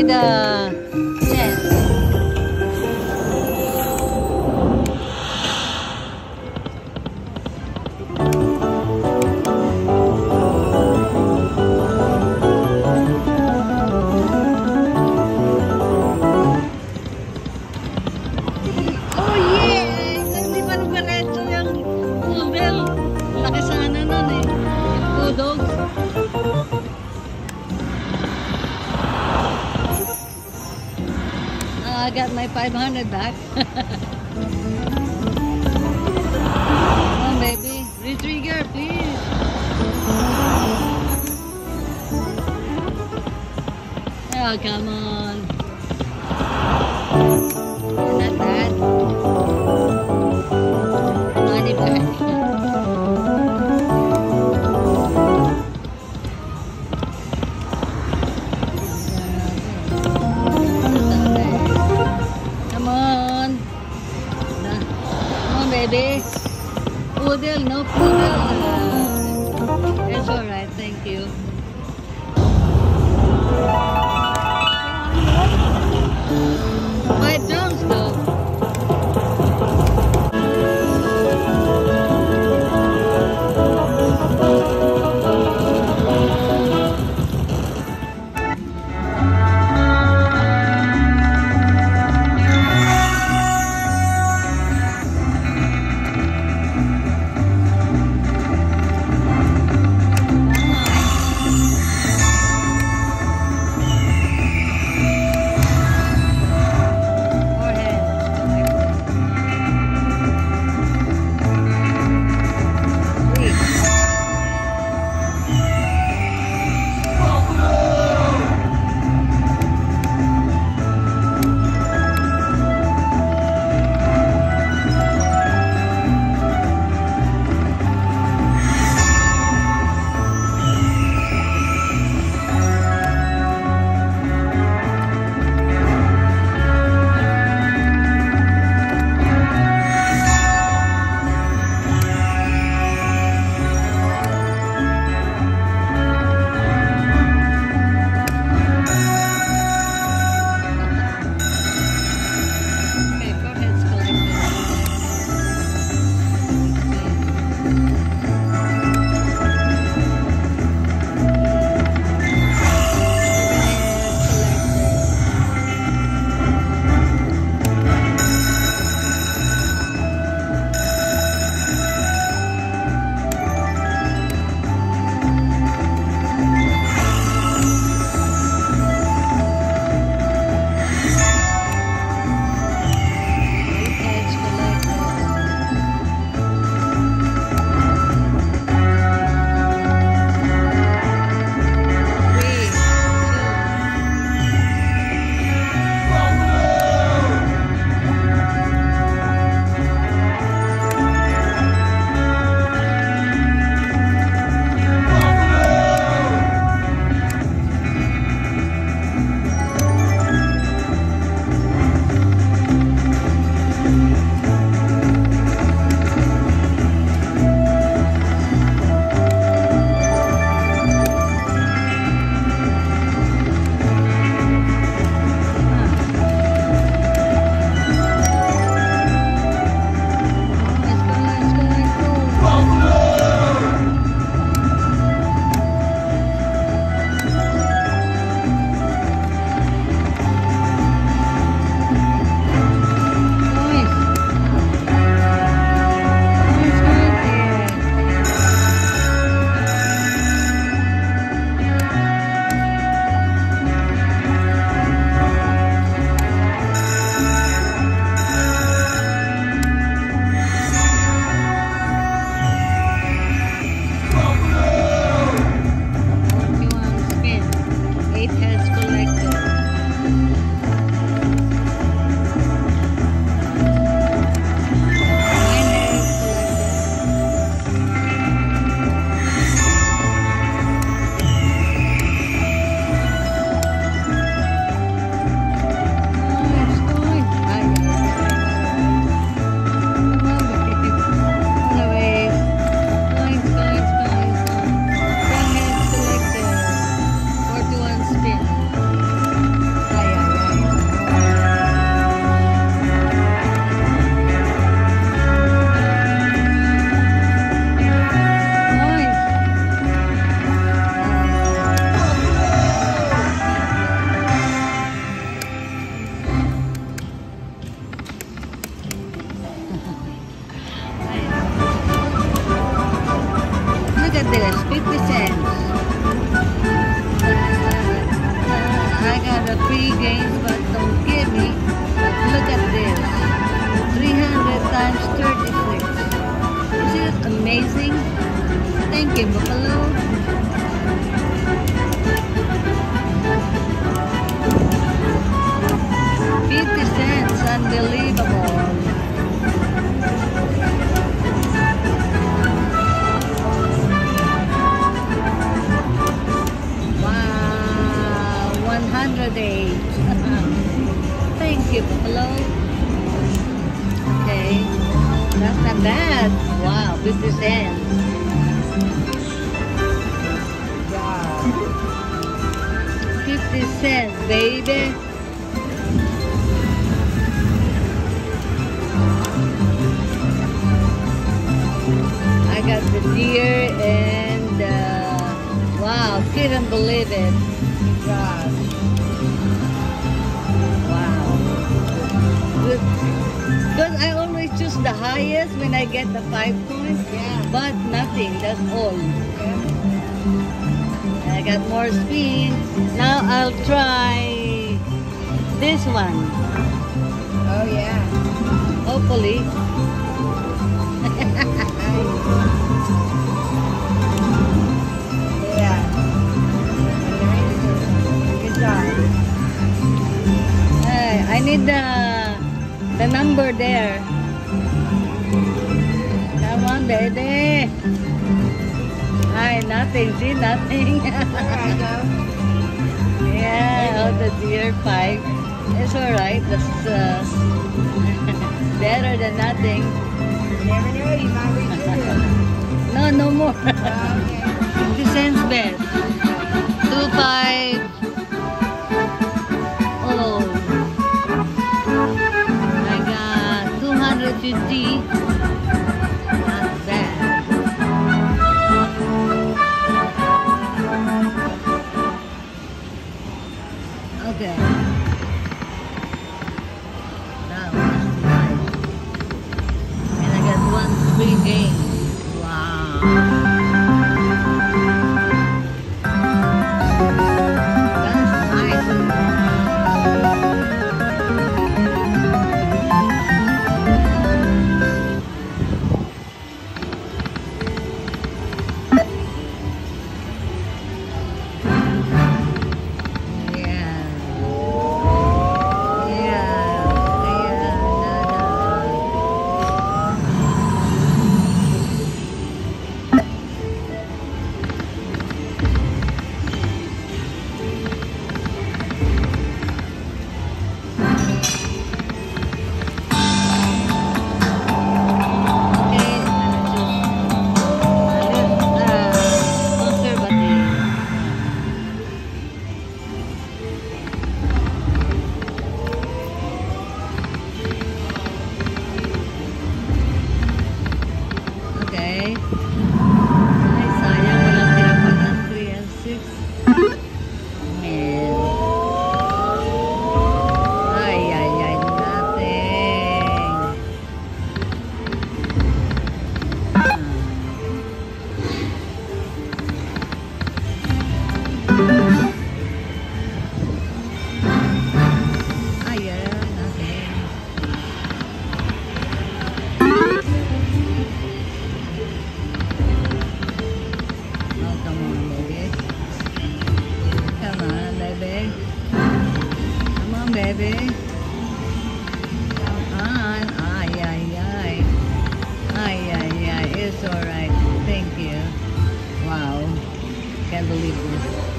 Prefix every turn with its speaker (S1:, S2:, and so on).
S1: the net. Oh yeah! Hindi pa lumaretso yung poodle. Laki sana nun eh. Yung poodle. I got my 500 back. Come on, baby. Retrigger, please. Oh, come on. Not bad. Money back. Baby, poodle, no poodle. It's alright, thank you. today. Thank you, Buffalo. Okay. That's not bad. Wow, 50 cents. Wow. 50 cents, baby. I got the deer and wow, couldn't believe it. Gosh. Wow. Good. Because I always choose the highest when I get the 5 coins. Yeah. But nothing, that's all. Yeah. I got more spin. Now I'll try this one.
S2: Oh yeah.
S1: Hopefully.
S2: Yeah. Good job.
S1: Hey, I need the number there. Come on, baby. Hi, nothing. See, nothing.
S2: There I go.
S1: Yeah, oh, the deer 5. It's alright. That's better than nothing.
S2: You never know, you might reach it.
S1: No, no more.
S2: Okay.
S1: 50 cents bet. 2-5. Oh. I got 250. Not bad. Okay. That was nice. And I got 1 free game. Wow. That's nice. Okay. Ay, sayang. Walang tira pa ng 3 and 6. Man. Ay, ay, ay. Nothing. Ay, ay, ay. Nothing. Oh, come on, baby. Come on, baby. Come on, baby. Come on. Ay, ay, ay. Ay, ay, ay. It's alright. Thank you. Wow. Can't believe this.